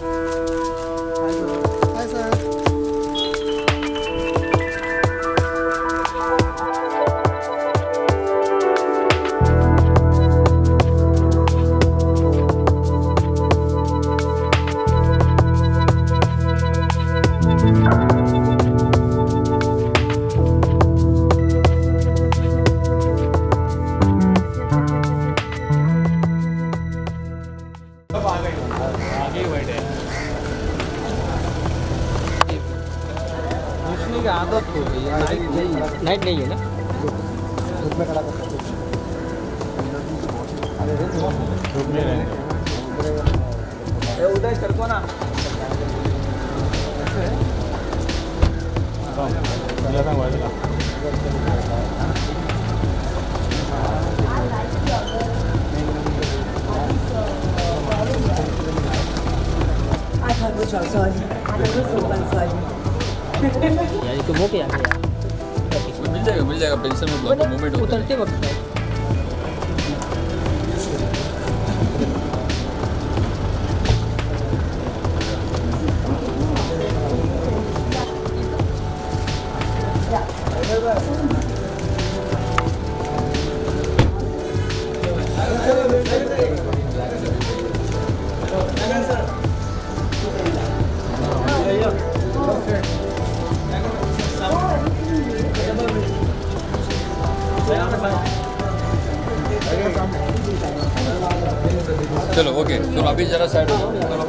Hi sir. आगे बैठे की आदत हो गई है। नाइट नहीं है ना। उदय करको ना यार ये तो वो क्या गया। मिल जाएगा टेंशन में मोमेंट उतरते वक्त चलो ओके। तो अभी जरा साइड हो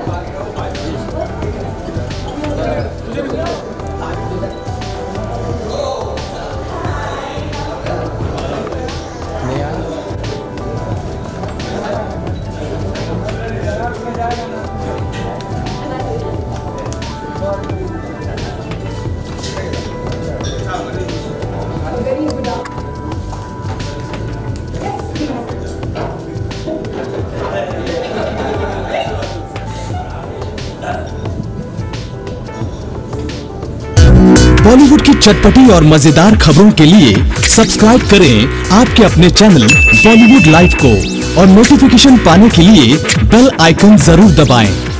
बॉलीवुड की चटपटी और मजेदार खबरों के लिए सब्सक्राइब करें आपके अपने चैनल बॉलीवुड लाइव को और नोटिफिकेशन पाने के लिए बेल आइकन जरूर दबाएं।